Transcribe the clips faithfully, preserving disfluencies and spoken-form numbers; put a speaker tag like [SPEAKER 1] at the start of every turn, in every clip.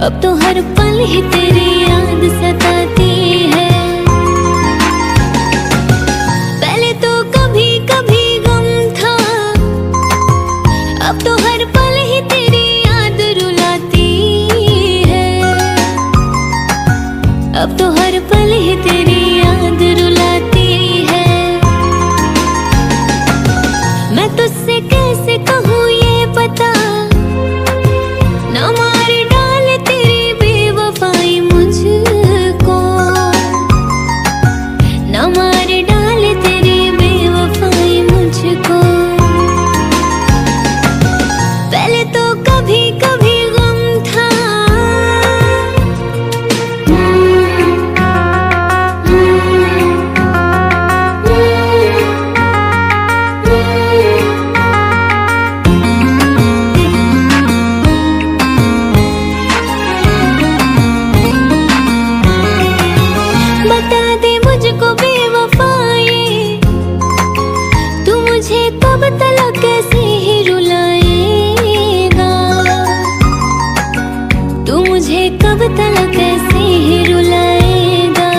[SPEAKER 1] अब तो हर पल ही तेरी याद सताती है। पहले तो कभी कभी गम था, अब तो हर पल ही तेरी याद रुलाती है। अब तो हर पल ही तेरी याद रुलाती है। मैं तुझसे कैसे कहूँ ये पता, ना मार डाले तेरी बेवफाई मुझको, ना मार डाले तेरी बेवफाई मुझको। पहले तो कभी कभी गम था, बता दे मुझको बेवफाई, तू मुझे कब तलक कैसे ही रुलाएगा, तू मुझे कब तलक कैसे ही रुलाएगा।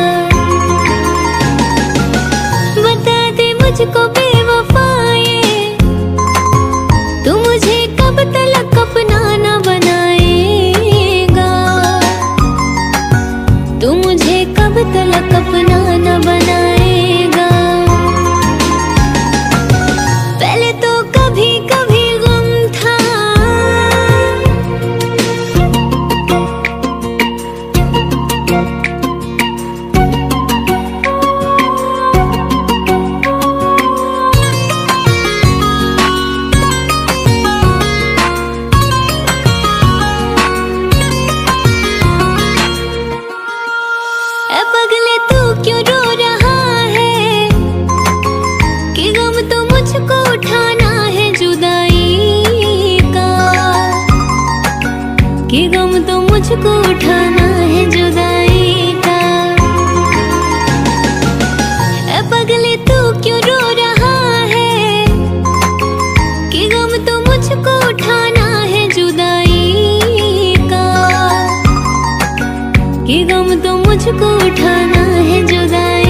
[SPEAKER 1] बता दे मुझको बेवफाई, तू मुझे कब तलक अपना ना बनाएगा, तू मुझे कब तलक अपना न बनाएगा। पहले तो कभी कभी गम था, ऐ पगले तू क्यों रो रहा है, कि गम तो मुझको उठाना है जुदाई का, कि गम तो मुझको उठाना है जुदाई का। ऐ पगले तू क्यों रो रहा है, कि गम तो मुझको उठाना है जुदाई का, कि गम तो मुझको उठाना है जुदाई।